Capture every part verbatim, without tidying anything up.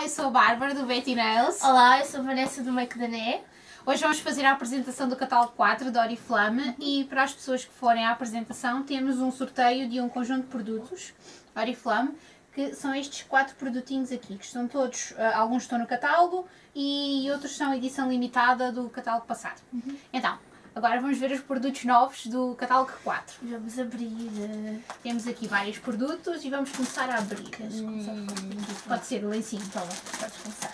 Olá, eu sou a Bárbara do Betty Nails. Olá, eu sou a Vanessa do Make Dané. Hoje vamos fazer a apresentação do catálogo quatro da Oriflame uhum. e para as pessoas que forem à apresentação temos um sorteio de um conjunto de produtos Oriflame, que são estes quatro produtinhos aqui, que estão todos, alguns estão no catálogo e outros são edição limitada do catálogo passado. Uhum. Então, agora vamos ver os produtos novos do catálogo quatro. Vamos abrir. Temos aqui vários produtos e vamos começar a abrir. Hum, Pode ser o lencinho, então podes começar.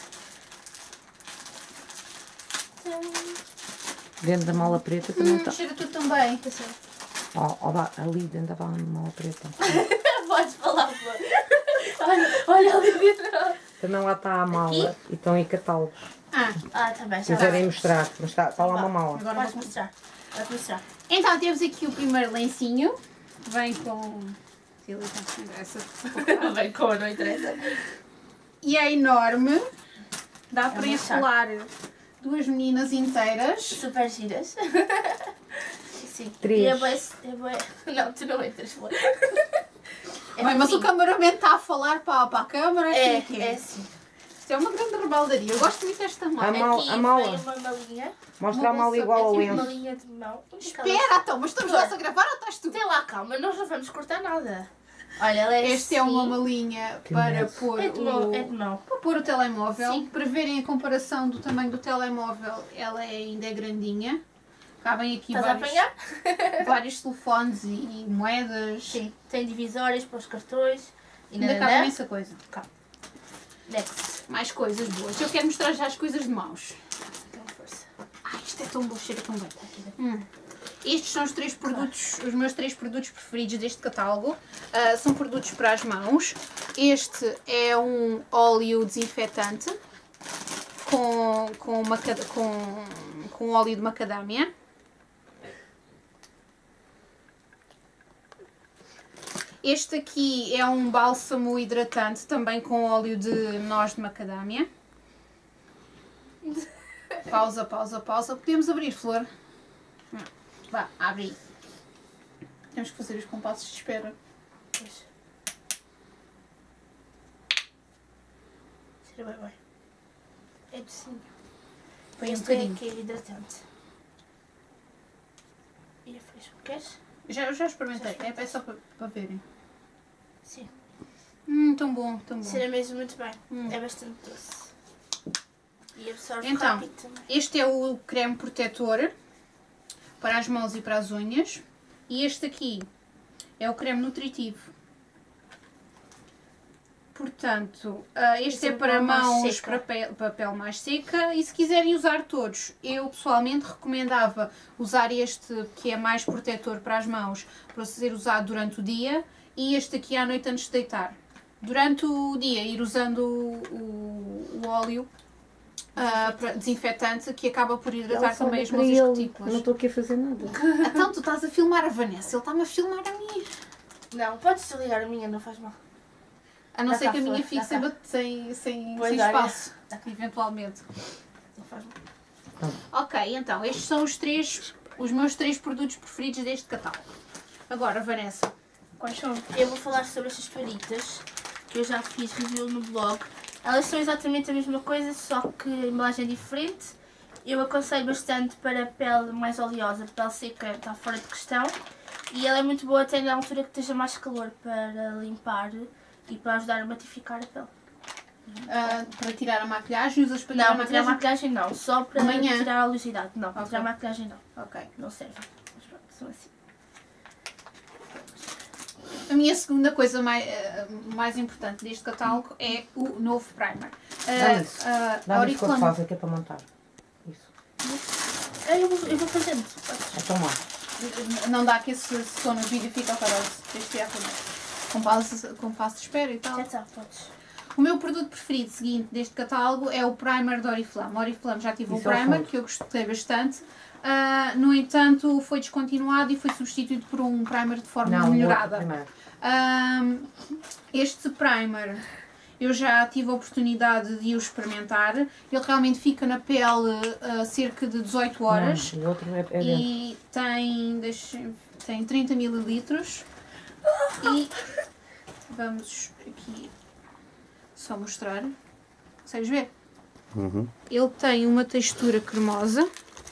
Dentro da mala preta também hum, está. Cheira tudo tão bem. Oh, oh, ali dentro da mala preta. Podes falar, olha, olha ali dentro. Também lá está a mala aqui? E estão em catálogos. Ah, ah tá bem. Se quiserem mostrar, mas está, está lá uma mala. Agora vais mostrar. Vais mostrar. Então temos aqui o primeiro lencinho. Vem com. Vem com, não interessa. E é enorme. Dá é para enrolar duas meninas inteiras. Super giras. Sim. Três. E é bem, é bem... Não, tu não entras, flor. É Bem, mas o cameraman está a falar para, para a câmara. É, é, é sim. Isto é uma grande rebaldaria. Eu gosto muito desta mala. A mal, Aqui a mala. vem uma malinha. Mostra a mala igual ao Aqui uma lenço. malinha de mão. Espera, então, mas estamos nós a gravar ou estás tu? Tem lá, calma, nós não vamos cortar nada. Olha, ela é Este assim. é uma malinha Que para imenso. pôr, É de mão, o, é de mão. para pôr o telemóvel. Sim. Para verem a comparação do tamanho do telemóvel, ela é, ainda é grandinha. Cabem aqui Estás a vários, apanhar? vários telefones e, e moedas. Sim, tem divisórias para os cartões. E Ainda cabe nananã. imensa coisa. Next. Mais coisas boas. Eu quero mostrar já as coisas de mãos. Então, força. Ai, isto é tão bom, cheira tão bem. Hum. Estes são os três produtos, os meus três produtos preferidos deste catálogo. Uh, são produtos para as mãos. Este é um óleo desinfetante com, com, macad com, com óleo de macadâmia. Este aqui é um bálsamo hidratante também com óleo de noz de macadâmia. Pausa, pausa, pausa. Podemos abrir, Flor? Vá, abre. Temos que fazer os compassos de espera. Pois. Cheira bem bem. É docinho. Põe um Este é bocadinho. que é hidratante. E é fresco. Queres? Já, já experimentei. É, é só para, para verem. Sim. Hum, tão bom, tão bom. Cheira mesmo muito bem. Hum. É bastante doce. E absorve Então, rápido também. este é o creme protetor para as mãos e para as unhas. E este aqui é o creme nutritivo. Portanto, este Esse é é para para mais mãos, seca. para pele, para pele mais seca. E se quiserem usar todos, eu pessoalmente recomendava usar este que é mais protetor para as mãos, para ser usado durante o dia. E este aqui à noite antes de deitar. Durante o dia ir usando o, o, o óleo uh, para, desinfetante, que acaba por hidratar também as mãos e as cutículas. Não estou aqui a fazer nada. Então tu estás a filmar a Vanessa, ele está-me a filmar a mim. Não, podes desligar a minha, não faz mal. A não Dá ser cá, que a minha Flor, fique dá sem, cá. bat- sem, sem, Pois, sem olha. espaço, Dá cá. eventualmente. Não faz mal. Ok, então estes são os três, os meus três produtos preferidos deste catálogo. Agora, Vanessa, quais são? Eu vou falar sobre estas toalhitas, que eu já fiz review no blog. Elas são exatamente a mesma coisa, só que a embalagem é diferente. Eu aconselho bastante para pele mais oleosa, pele seca está fora de questão. E ela é muito boa até na altura que esteja mais calor, para limpar e para ajudar a matificar a pele. Ah, para tirar a maquilhagem, usas para tirar Não, a para tirar a maquilhagem? maquilhagem não, só para Amanhã? tirar a oleosidade. Não, para Ok. tirar a maquilhagem não, Ok. não serve. Mas pronto, são assim. A minha segunda coisa mais, eh, mais importante deste catálogo é o novo primer. Dá isso. Ah, a Dá-me isso quando Oriflame- faz, é que é para montar. Isso. Ah, eu vou, eu vou fazendo. Então lá. Não dá que esse som no vídeo fica horroroso. Tens de tirar primeiro. Com passo, com passo de espera e tal. Já está, podes. O meu produto preferido seguinte deste catálogo é o primer da Oriflame. A Oriflame já tive um Isso é o primer fundo. que eu gostei bastante. Ah, no entanto, foi descontinuado e foi substituído por um primer de forma Não, o melhorada. outro primeiro. Ah, este primer eu já tive a oportunidade de o experimentar. Ele realmente fica na pele ah, cerca de dezoito horas. Não, o outro é, é dentro. E tem, deixa, tem trinta mililitros. E vamos aqui só mostrar. Consegues ver? Uhum. Ele tem uma textura cremosa.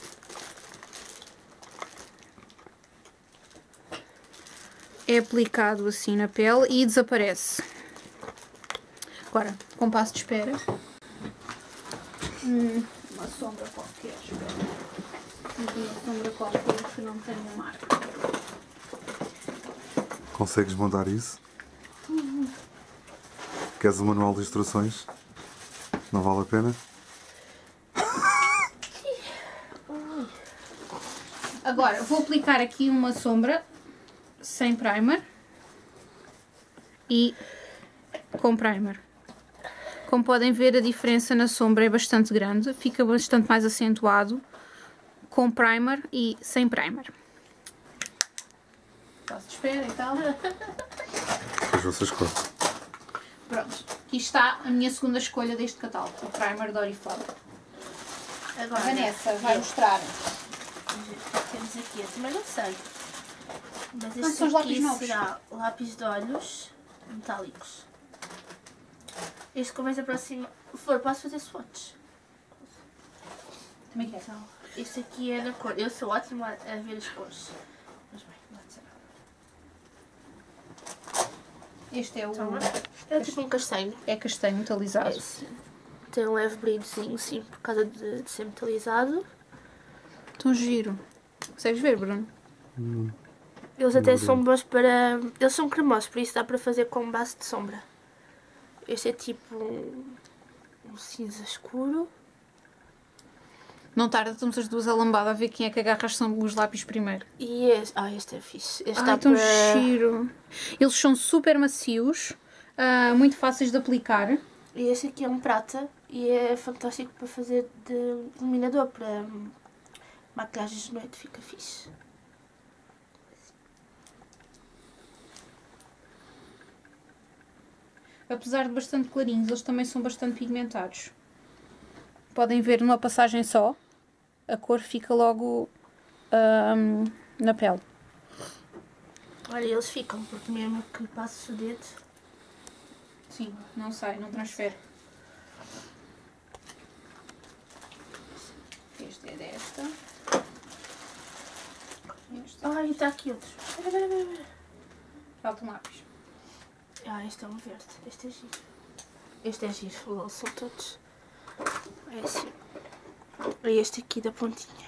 É aplicado assim na pele e desaparece. Agora, compasso de espera. Hum, uma sombra qualquer, espera. Uma sombra qualquer que não tenha marca. Consegues montar isso? Uhum. Queres o manual de instruções? Não vale a pena? Agora, vou aplicar aqui uma sombra sem primer e com primer. Como podem ver, a diferença na sombra é bastante grande, fica bastante mais acentuado com primer e sem primer. Passo de espera e tal. Depois vocês cortam. Pronto, aqui está a minha segunda escolha deste catálogo, o primer da Oriflame. Agora, A Vanessa vai eu- mostrar. Vamos ver o que temos aqui. Eu também não sei. Mas Quantos este são os aqui lápis novos? será lápis de olhos metálicos. Este como mais aproxima. For, posso fazer swatches? Também quero. Então, este aqui é na cor. Eu sou ótima a ver as cores. Mas bem, não há de ser nada. Este é o Então, é tipo um castanho. é castanho metalizado. É sim. Tem um leve brilhozinho, sim, por causa de, de ser metalizado. Tão giro. Consegues ver, Bruno? Eles até são bons para... Eles são cremosos, por isso dá para fazer com base de sombra. Este é tipo um, um cinza escuro. Não tarda, estamos as duas a lambada a ver quem é que agarra os lápis primeiro. E este... Ah, este é fixe. Este Ai, dá tão para... giro. Eles são super macios, ah, muito fáceis de aplicar. E este aqui é um prata e é fantástico para fazer de iluminador, para hum, maquilhagens de noite, fica fixe. Apesar de bastante clarinhos, eles também são bastante pigmentados. Podem ver numa passagem só, a cor fica logo ahm, na pele. Olha, eles ficam, porque mesmo que passe o dedo... Sim, não sai, não transfere. Este é desta. Este. Ai, está aqui outro. Espera, espera, espera, espera. Falta um lápis. Ah, este é um verde. Este é giro. Este é giro. Lol, são todos. É assim. É este aqui da pontinha.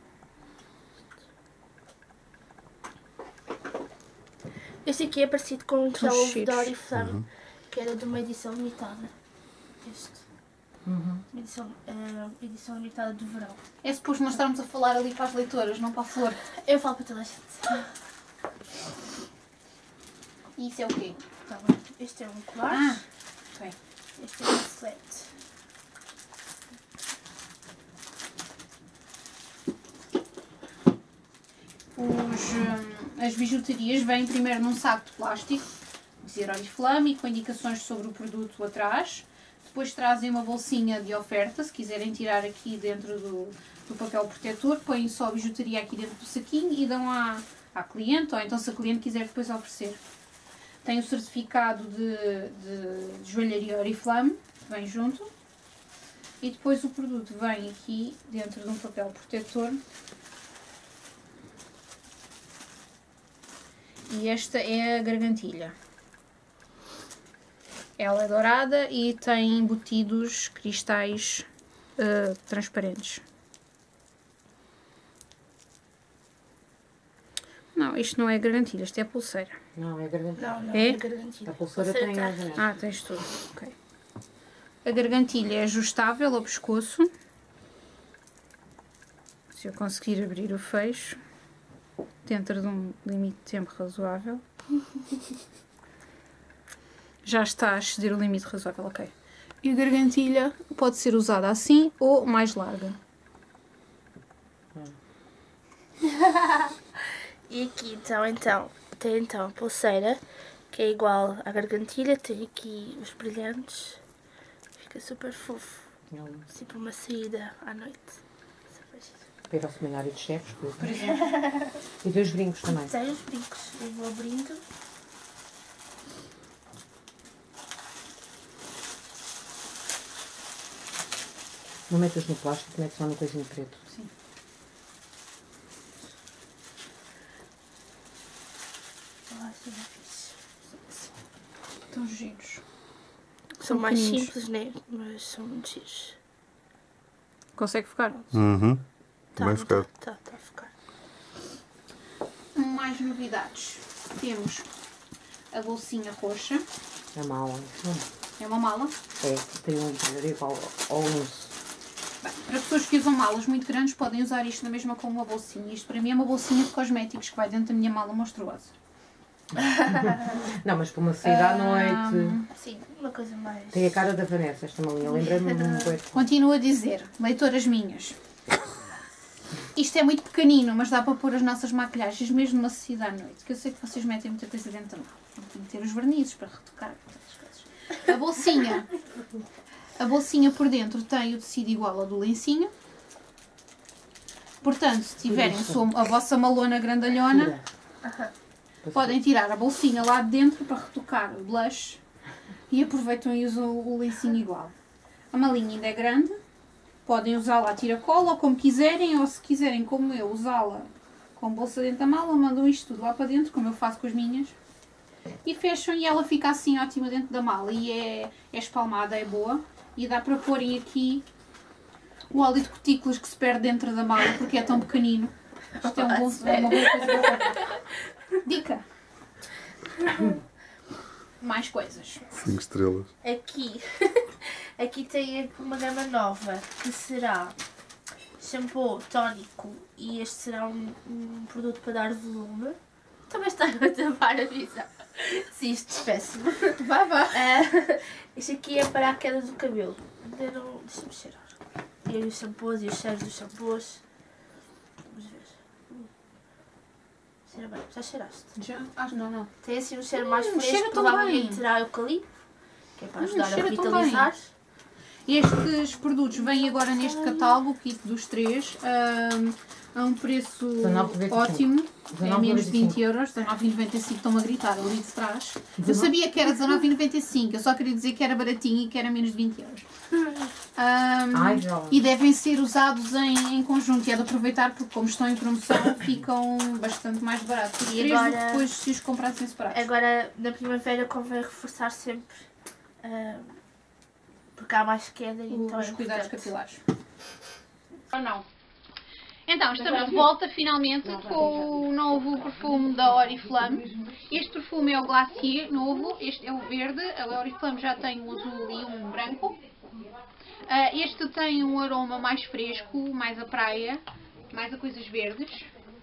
Este aqui é parecido com um que já houve da Oriflame, que era de uma edição limitada. Este. Uhum. Uma edição, eh, edição limitada de verão. É suposto nós estarmos a falar ali para as leitoras, não para a flor. Eu falo para toda a gente. E isso é o quê? Tá bem. Este é um collage. Ah, ok. Este é um bracelete. Os, hum, as bijuterias vêm primeiro num saco de plástico, dizer Oriflame, com indicações sobre o produto atrás. Depois trazem uma bolsinha de oferta, se quiserem tirar aqui dentro do, do papel protetor, põem só a bijuteria aqui dentro do saquinho e dão à, à cliente, ou então se a cliente quiser depois oferecer. Tem o certificado de, de, de joalharia Oriflame, que vem junto. E depois o produto vem aqui dentro de um papel protetor. E esta é a gargantilha. Ela é dourada e tem embutidos cristais uh, transparentes. Não, isto não é gargantilha, isto é pulseira. Não, é gargantilha. Não, não, É? é gargantilha. A pulseira tem atrás. as anéis. Ah, tens tudo. Ok. A gargantilha é ajustável ao pescoço. Se eu conseguir abrir o fecho, dentro de um limite de tempo razoável. Já está a exceder o limite razoável, ok. E a gargantilha pode ser usada assim ou mais larga. E aqui então, então, tem então a pulseira, que é igual à gargantilha, tem aqui os brilhantes, fica super fofo, assim para uma saída à noite. Super giro. Para ir ao seminário de chefes, por exemplo. E dois brincos também. Tem os brincos, eu vou abrindo. Não metas no plástico, metes só no coisinho preto. Sim. Ah, isso é fixe. Estão giros. São mais pequeninos. simples, né? Mas são muito giros. Consegue ficar? Uhum. Tá, Bem tá, ficado. tá, tá a ficar. Mais novidades. Temos a bolsinha roxa. É mala. Não. É uma mala. É, tem um embrulho igual ao lenço. Bem, para pessoas que usam malas muito grandes, podem usar isto na mesma como uma bolsinha. Isto para mim é uma bolsinha de cosméticos que vai dentro da minha mala monstruosa. Não, mas para uma saída à noite. Sim, uma coisa mais... Tem a cara da Vanessa, esta malinha. Lembra-me de um coito. Continuo a dizer, leitoras minhas. Isto é muito pequenino, mas dá para pôr as nossas maquilhagens mesmo numa saída à noite. Que eu sei que vocês metem muita coisa dentro da mala. Tem que ter os vernizes para retocar. Essas coisas. A bolsinha. A bolsinha por dentro tem o tecido igual ao do lencinho. Portanto, se tiverem a vossa malona grandalhona, podem tirar a bolsinha lá de dentro para retocar o blush e aproveitam e usam o lencinho igual. A malinha ainda é grande, podem usá-la a tira-cola ou como quiserem, ou se quiserem, como eu, usá-la com bolsa dentro da mala, mandam isto tudo lá para dentro, como eu faço com as minhas, e fecham e ela fica assim ótima dentro da mala e é, é espalmada, é boa, e dá para porem aqui o óleo de cutículas que se perde dentro da mala porque é tão pequenino. Isto é, um bom, é uma boa coisa para dica. Mais coisas. Cinco estrelas. Aqui, aqui tem uma gama nova que será shampoo tónico e este será um, um produto para dar volume. Também está a tapar a visão. Sim, isto é péssimo. Vá, vá. Uh, este aqui é para a queda do cabelo. Ainda não... Deixa-me cheirar. E os shampoos e os cheiros dos shampoos. Vamos ver. Uh. Cheira bem. Já cheiraste? Já? Ah, não, não. Tem assim um cheiro mais Hum, fresco, cheira tão provavelmente bem. terá eucalipto, que é para Hum, ajudar a cheira tão revitalizar. Estes produtos vêm agora neste catálogo, o kit dos três, um, a um preço dezenove vírgula noventa e cinco. ótimo, é menos de vinte euros, dezenove vírgula noventa e cinco, estão a gritar ali de trás. Eu sabia que era dezenove vírgula noventa e cinco, eu só queria dizer que era baratinho e que era menos de vinte euros. Um, Ai, já. e devem ser usados em, em conjunto e é de aproveitar porque como estão em promoção ficam bastante mais baratos. Os E três agora- do que depois se os comprassem separados. Agora, na primavera, convém reforçar sempre, ah, porque há mais queda e então Os é cuidados importante. capilares. Ou não? Então, estamos de volta finalmente com o novo perfume da Oriflame. Este perfume é o Glacier novo, este é o verde, a Oriflame já tem um azul e um branco. Ah, este tem um aroma mais fresco, mais a praia, mais a coisas verdes.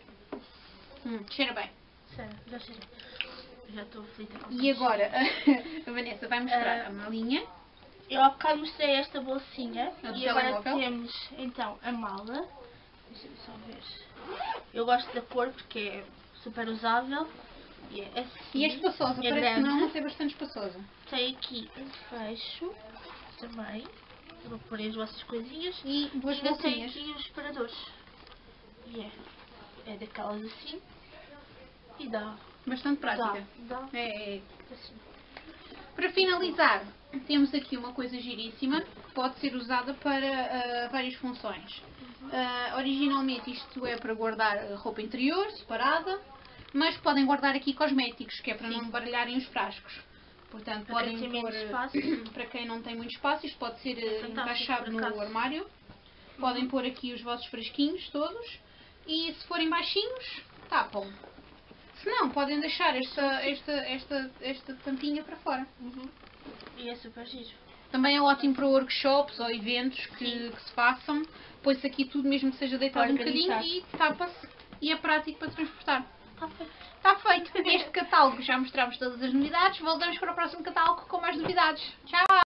Hum, cheira bem. Sério, já cheirei. Já estou aflita com E agora, a Vanessa vai mostrar Ah. a malinha. Eu há bocado mostrei esta bolsinha A do e agora telemóvel? temos então a mala. Deixa-me só ver. Eu gosto da cor porque é super usável. E é assim. E é espaçosa, é parece que grande. não, mas é bastante espaçosa. Tem aqui um fecho também. Eu vou pôr as vossas coisinhas. E duas ainda tem bolsinhas. aqui os separadores. E é, é daquelas assim. E dá. Bastante Dá. prática. Dá. É, é. Assim. Para finalizar, temos aqui uma coisa giríssima que pode ser usada para ah, várias funções. Ah, originalmente isto é para guardar roupa interior, separada, mas podem guardar aqui cosméticos, que é para não baralharem os frascos. Portanto, Para podem quem tem pôr, menos espaço. para quem não tem muito espaço, isto pode ser É ah, fantástico, encaixado por no acaso. armário. Podem pôr aqui os vossos frasquinhos todos e se forem baixinhos, tapam. Se não, podem deixar esta, esta, esta, esta tampinha para fora. Uhum. E é super giro. Também é ótimo para workshops ou eventos que, que se façam. Põe-se aqui tudo, mesmo que seja deitado Para um bocadinho, organizar. e tapa-se. E é prático para transportar. Está feito. Está feito. Este catálogo já mostramos todas as novidades. Voltamos para o próximo catálogo com mais novidades. Tchau!